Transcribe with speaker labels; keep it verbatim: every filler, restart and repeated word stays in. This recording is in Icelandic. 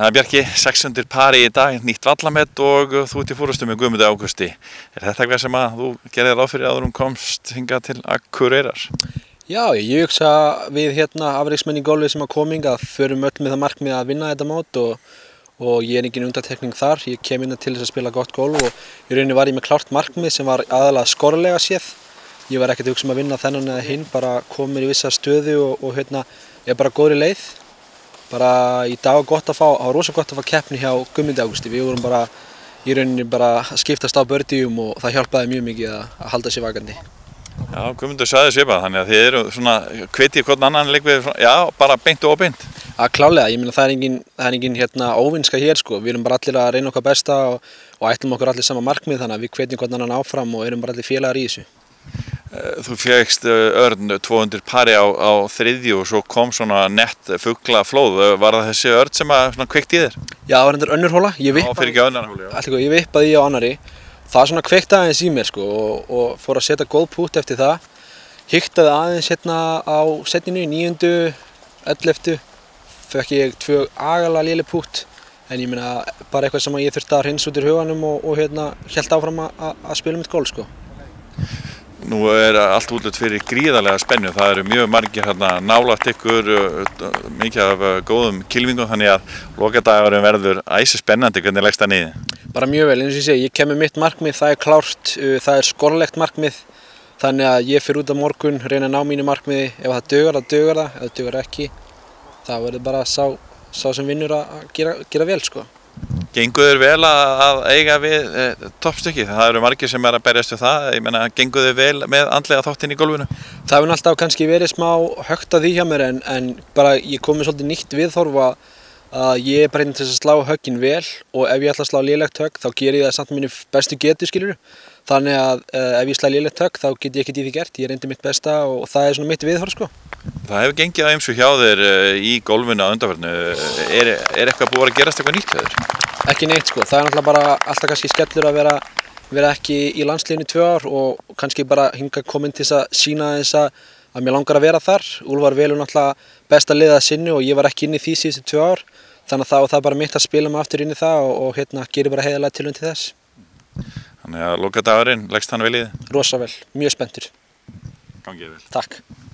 Speaker 1: Það er Bjarki, sex undir pari í dag, nýtt vallamett og þú ert í fórustu með Guðmundi Ágústi. Er þetta eitthvað sem að þú gerðir ráð fyrir áður um komst hingað til Akureyrar?
Speaker 2: Já, ég hugsa við hérna afreiksmenn í golfi sem að kominga förum öll með það markmið að vinna þetta mót og, og ég er engin undantekning þar. Ég kem inn til þess að spila gott golf og í rauninni var ég með klárt markmið sem var aðalega skorlega séð. Ég var ekkert að hugsa um að vinna þennan eða hinn, bara kom mér í vissa stöðu og, og hérna, ég er bara góðri leið. Bara í dag var gott að fá, það var rosa gott að fá keppni hjá Guðmundi Ágústi. Við vorum bara í rauninni bara að skiptast á bördium og það hjálpaði mjög mikið að, að halda sér vakandi.
Speaker 1: Já, Guðmundur sagði svipað, þannig að þið eru svona hvetjið hvern annan leik við, já, bara beint og óbeint.
Speaker 2: Já, klálega, ég meina það er engin, það er engin hérna óvinska hér sko. Við erum bara allir að reyna okkar besta og, og ætlum okkur allir sama markmið, þannig að við hvetjum hvern annan áfram og erum bara allir félagar í þessu.
Speaker 1: Þú fékkst örn tvö undir pari á, á þriðju og svo kom svona nett fuglaflóð. Var það þessi örn sem að svona kveikt í þér?
Speaker 2: Já, það var endur önnur hóla. Ég vippaði,
Speaker 1: Já, fyrir ekki önnur hóla, já.
Speaker 2: Alltaf, ég vippaði í á annari. Það svona kveikti aðeins í mér sko og, og fór að setja góð pút eftir það. Hiktaði aðeins hérna á setninu, níundu, elleftu. Fekk ég tvö agalega léleg pút. En ég meina bara eitthvað sem ég þurfti að hreinsa út úr huganum og, og hérna hélt áfram að, að spila mitt golf sko.
Speaker 1: Nú er allt útlit fyrir gríðarlega spennu. Það eru mjög margir hérna nálægt ykkur, mikið af góðum kylfingum, þannig að lokadagurinn verður æsi spennandi. Hvernig leggst það niður?
Speaker 2: Bara mjög vel, eins og ég segi, ég kem með mitt markmið, það er klárt, það er skorlegt markmið. Þannig að ég fer út á morgun, reyna að ná mínu markmiði. Ef það dugar, það dugar það, ef það dugar ekki, það verður bara sá, sá sem vinnur að gera, gera vel sko.
Speaker 1: Gengur þér vel að eiga við e, toppstykki? Það eru margir sem er að berjast við það. Ég meina, gengur þér vel með andlega þáttinn í golfinu?
Speaker 2: Það hefur alltaf kannski verið smá högt að því hjá mér en, en bara ég kom með svolítið nýtt viðhorf að, að ég er bara einn til þess að slá höggin vel og ef ég ætla að slá lélegt högg þá ger ég það samt mínu bestu getu skilur. Þannig að e, ef ég slá lélegt högg þá get ég ekkert í því gert. Ég reyndi mitt besta og það er svona mitt viðhorf sko.
Speaker 1: Það hefur gengið á ýmsu hjá þér í golfinu að undanförnu. Er, er eitthvað búið að gerast eitthvað nýtt hjá þér?
Speaker 2: Ekki neitt sko, það er náttúrulega bara alltaf kannski skellur að vera, vera ekki í landsliðinu í tvö ár og kannski bara hingað komin til þess að sína þess að, að mér langar að vera þar. Úlfar velur náttúrulega besta liðið að sinni og ég var ekki inn í því síðustu tvö ár. Þannig að það, það er bara mitt að spila mig aftur inn í það og, og hérna gerir bara heiðarlega tilraun til þess.
Speaker 1: Þannig að lokadagurinn, leggst hann vel í þig?
Speaker 2: Rosa vel, mjög spenntur.
Speaker 1: Gangi vel.
Speaker 2: Takk.